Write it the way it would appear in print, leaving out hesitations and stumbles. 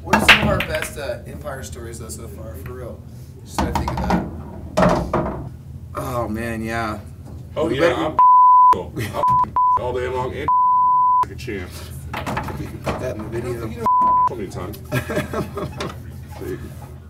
What are some of our best Empire stories though so far? For real. Just trying to think of that. Oh man, yeah. Oh yeah, I'm all day long and like a champ. We can put that in the video. Plenty of time.